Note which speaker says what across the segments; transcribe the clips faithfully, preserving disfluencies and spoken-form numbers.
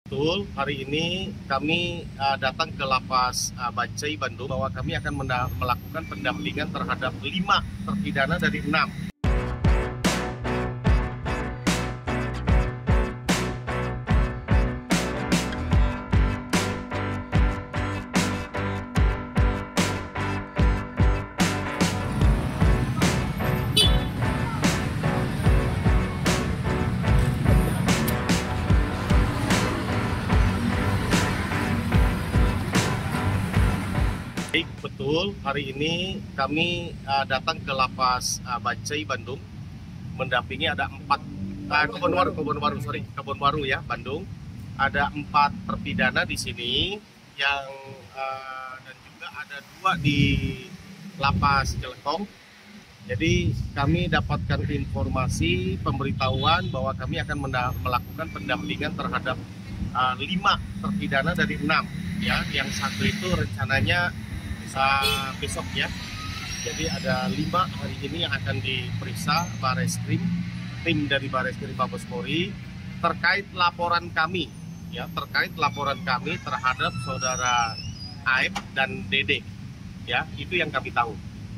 Speaker 1: Betul, hari ini kami uh, datang ke Lapas uh, Bancai, Bandung, bahwa kami akan melakukan pendampingan terhadap lima terpidana dari enam. Baik, betul. Hari ini kami uh, datang ke Lapas uh, Bancai, Bandung, mendampingi ada empat uh, Kebon Waru, Kebon Waru, sorry, Kebon Waru ya, Bandung. Ada empat terpidana di sini, yang uh, dan juga ada dua di Lapas Cilegon. Jadi kami dapatkan informasi pemberitahuan bahwa kami akan melakukan pendampingan terhadap uh, lima terpidana dari enam. Ya, yang satu itu rencananya Uh, besok ya. Jadi ada lima hari ini yang akan diperiksa Bareskrim, tim dari Bareskrim Mabes Polri, terkait laporan kami ya, terkait laporan kami terhadap saudara Aib dan Dede ya, itu yang kami tahu.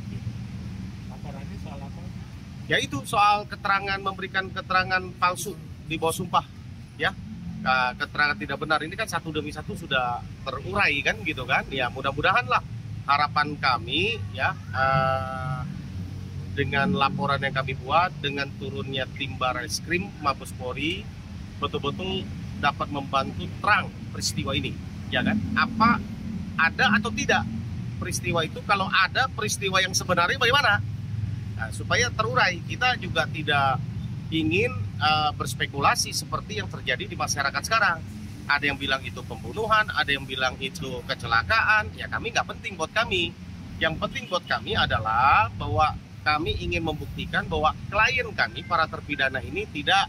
Speaker 2: Laporannya soal apa?
Speaker 1: Ya itu soal keterangan, memberikan keterangan palsu di bawah sumpah ya. Uh, keterangan tidak benar ini kan satu demi satu sudah terurai kan gitu kan. Ya mudah-mudahan lah, harapan kami ya, uh, dengan laporan yang kami buat, dengan turunnya tim Bareskrim Mabes Polri, betul-betul dapat membantu terang peristiwa ini, ya kan? Apa ada atau tidak peristiwa itu? Kalau ada peristiwa yang sebenarnya bagaimana? Nah, supaya terurai, kita juga tidak ingin uh, berspekulasi seperti yang terjadi di masyarakat sekarang. Ada yang bilang itu pembunuhan, ada yang bilang itu kecelakaan. Ya kami nggak penting buat kami. Yang penting buat kami adalah bahwa kami ingin membuktikan bahwa klien kami, para terpidana ini tidak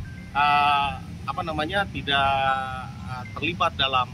Speaker 1: uh, apa namanya tidak uh, terlibat dalam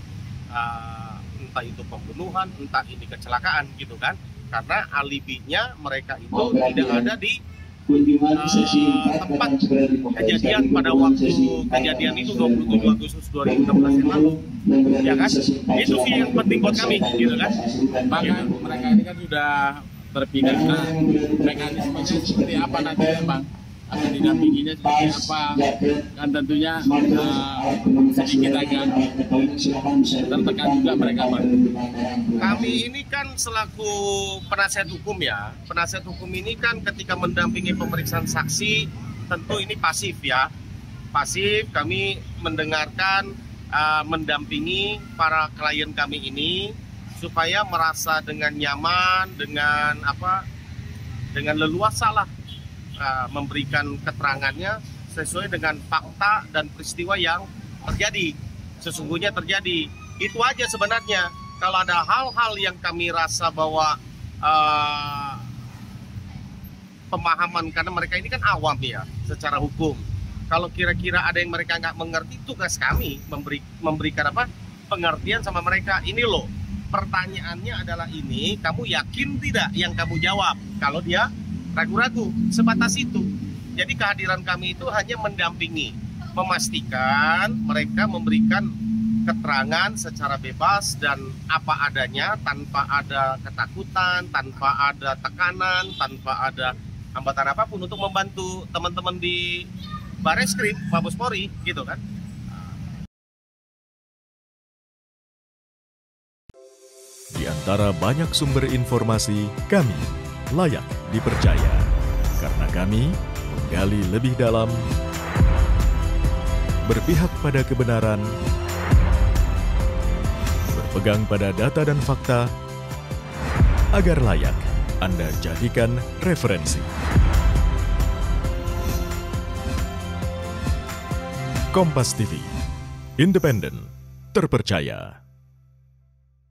Speaker 1: uh, entah itu pembunuhan, entah ini kecelakaan gitu kan. Karena alibinya mereka itu oh, tidak ada di Uh, tempat kejadian pada waktu kejadian itu dua puluh tujuh Agustus dua ribu enam belas yang lalu, ya kan? Itu sih yang penting buat kami, gitu kan?
Speaker 2: Bang, gitu. Mereka ini kan sudah terpidana, mekanismenya seperti apa nantinya, Bang? Akan didampinginya seperti apa? Kan tentunya uh, sedikit agak tertekan juga mereka, Bang.
Speaker 1: Kami ini kan selaku penasihat hukum ya, penasihat hukum ini kan ketika mendampingi pemeriksaan saksi tentu ini pasif ya, pasif. Kami mendengarkan, uh, mendampingi para klien kami ini supaya merasa dengan nyaman, dengan apa, dengan leluasa lah, uh, memberikan keterangannya sesuai dengan fakta dan peristiwa yang terjadi, sesungguhnya terjadi. Itu aja sebenarnya. Kalau ada hal-hal yang kami rasa bahwa uh, pemahaman, karena mereka ini kan awam ya secara hukum. Kalau kira-kira ada yang mereka nggak mengerti, tugas kami memberi, memberikan apa pengertian sama mereka. Ini loh, pertanyaannya adalah ini, kamu yakin tidak yang kamu jawab? Kalau dia ragu-ragu, sebatas itu. Jadi kehadiran kami itu hanya mendampingi, memastikan mereka memberikan keterangan secara bebas dan apa adanya, tanpa ada ketakutan, tanpa ada tekanan, tanpa ada hambatan apapun untuk membantu teman-teman di Bareskrim Mabes Polri, gitu kan.
Speaker 3: Di antara banyak sumber informasi, kami layak dipercaya karena kami menggali lebih dalam, berpihak pada kebenaran, berpegang pada data dan fakta, agar layak Anda jadikan referensi. Kompas T V, independen, terpercaya.